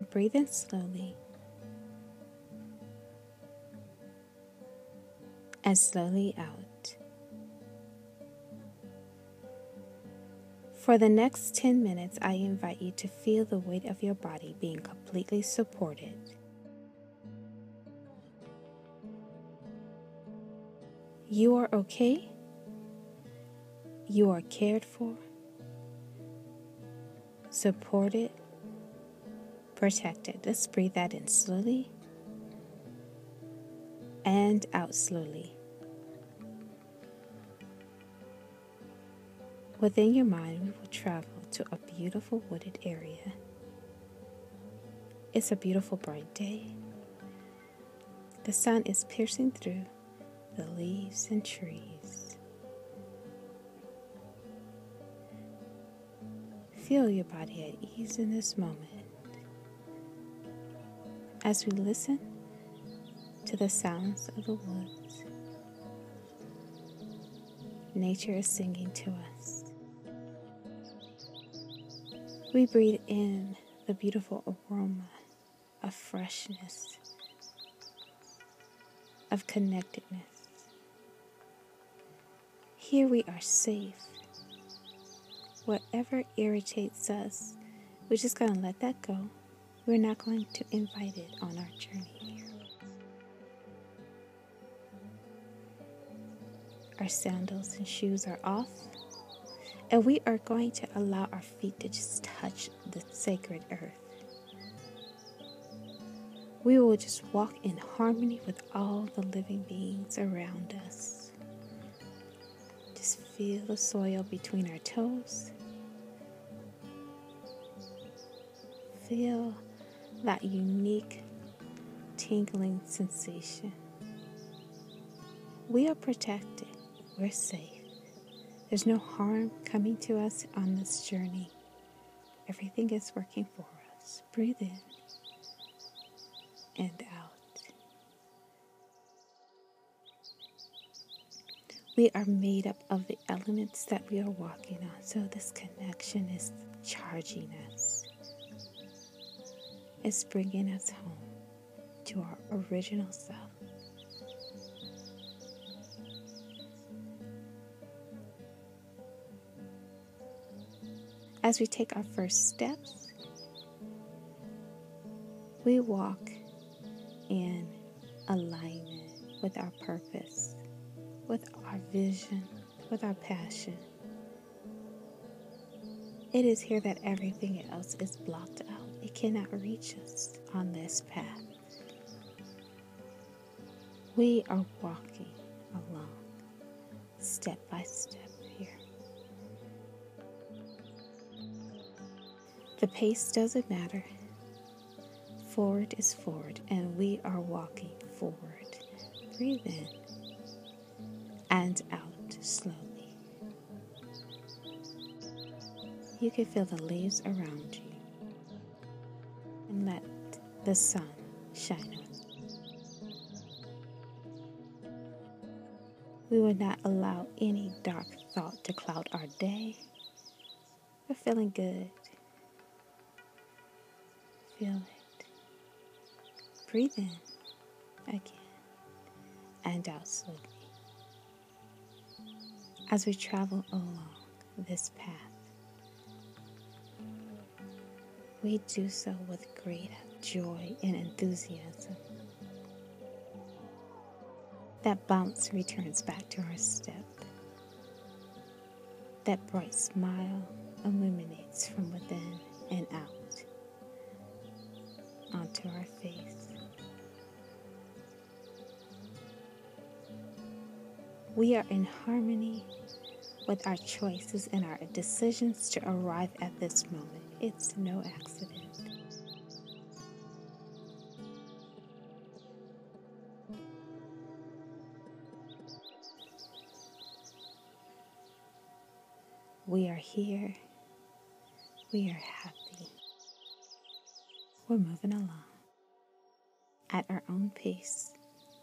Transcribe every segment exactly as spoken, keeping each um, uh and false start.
breathe in slowly and slowly out. For the next ten minutes, I invite you to feel the weight of your body being completely supported. You are okay. You are cared for, supported, protected. Let's breathe that in slowly and out slowly. Within your mind, we will travel to a beautiful wooded area. It's a beautiful bright day. The sun is piercing through the leaves and trees. Feel your body at ease in this moment as we listen to the sounds of the woods. Nature is singing to us. We breathe in the beautiful aroma of freshness, of connectedness. Here we are safe. Whatever irritates us, we're just going to let that go. We're not going to invite it on our journey here. Our sandals and shoes are off, and we are going to allow our feet to just touch the sacred earth. We will just walk in harmony with all the living beings around us. Just feel the soil between our toes. Feel that unique tingling sensation. We are protected. We're safe. There's no harm coming to us on this journey. Everything is working for us. Breathe in and out. We are made up of the elements that we are walking on, so this connection is charging us. It's bringing us home to our original self. As we take our first steps, we walk in alignment with our purpose, with our vision, with our passion. It is here that everything else is blocked out. It cannot reach us on this path. We are walking along, step by step here. The pace doesn't matter. Forward is forward, and we are walking forward. Breathe in and out slowly. You can feel the leaves around you and let the sun shine on you. We will not allow any dark thought to cloud our day. We're feeling good. Feel it. Breathe in again and out slowly. As we travel along this path, we do so with great joy and enthusiasm. That bounce returns back to our step. That bright smile illuminates from within and out onto our face. We are in harmony with our choices and our decisions to arrive at this moment. It's no accident. We are here. We are happy. We're moving along at our own pace.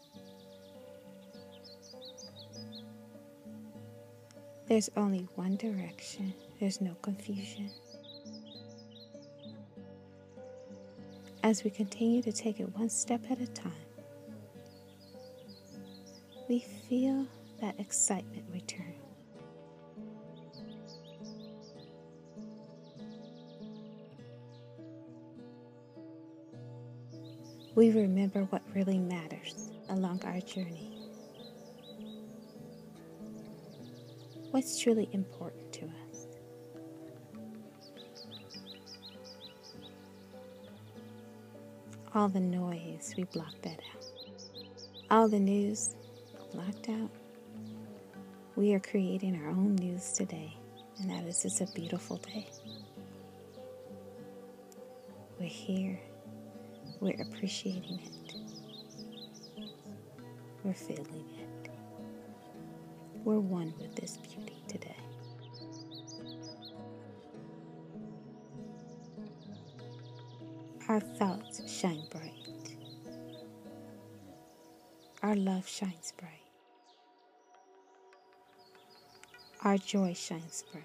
There's only one direction. There's no confusion. As we continue to take it one step at a time, we feel that excitement return. We remember what really matters along our journey. What's truly important to us. All the noise, we block that out. All the news, blocked out. We are creating our own news today, and that is just a beautiful day. We're here. We're appreciating it. We're feeling it. We're one with this beauty today. Our thoughts shine bright. Our love shines bright. Our joy shines bright.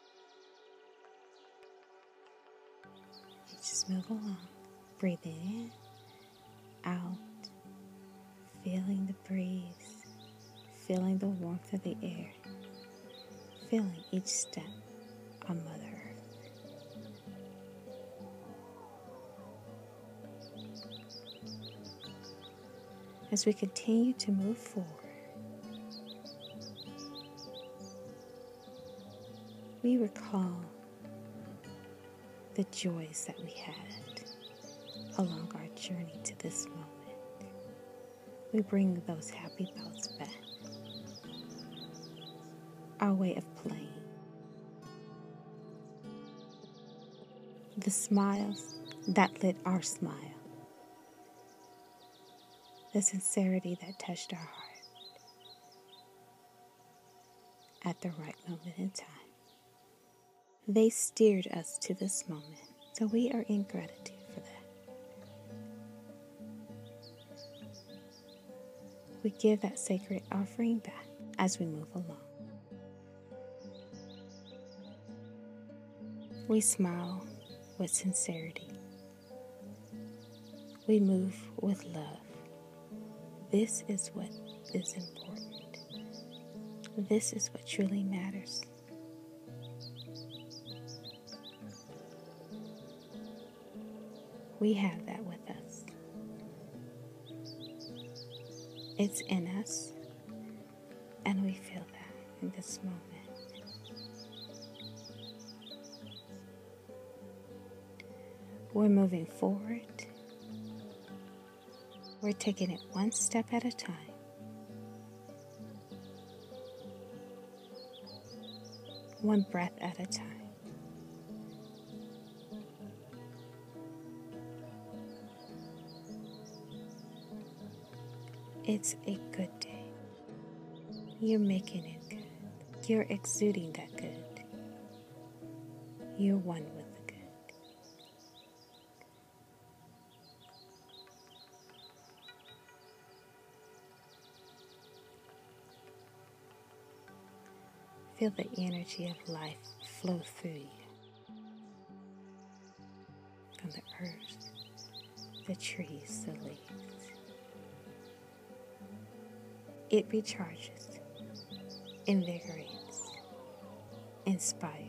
You just move along, breathing in, out, feeling the breeze, feeling the warmth of the air, feeling each step on Mother Earth. As we continue to move forward, we recall the joys that we had along our journey to this moment. We bring those happy thoughts back. Our way of playing. The smiles that lit our smile. The sincerity that touched our heart at the right moment in time. They steered us to this moment, so we are in gratitude for that. We give that sacred offering back as we move along. We smile with sincerity. We move with love. This is what is important. This is what truly matters. We have that with us. It's in us, and we feel that in this moment. We're moving forward. We're taking it one step at a time. One breath at a time. It's a good day. You're making it good. You're exuding that good. You're one with the good. Feel the energy of life flow through you. From the earth, the trees, the leaves. It recharges, invigorates, inspires.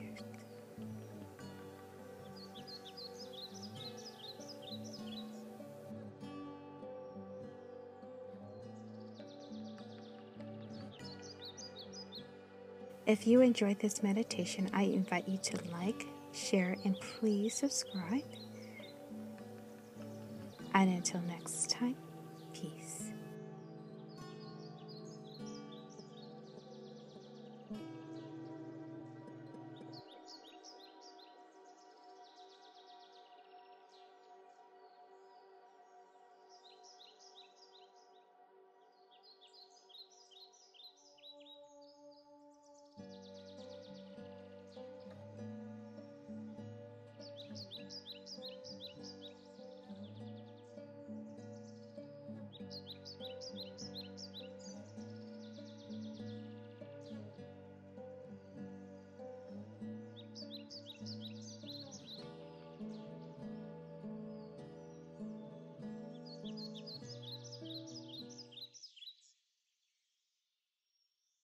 If you enjoyed this meditation, I invite you to like, share, and please subscribe. And until next time, peace.